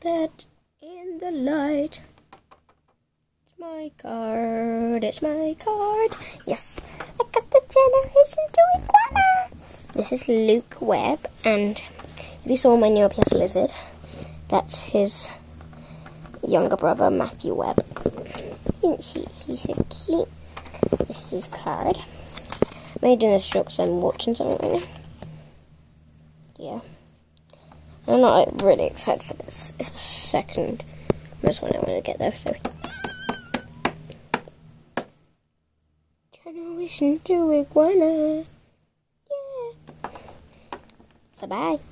that in the light. It's my card. It's my card. Yes, I got the Generation 2 iguana. This is Luke Webb, and if you saw my Neopias lizard, that's his younger brother Matthew Webb. You can see he's so cute. This is his card. I'm only doing this short because I'm watching something right now. Yeah. I'm not really excited for this. It's the second most one I want to get though, so. Generation 2 iguana. Yeah. So bye.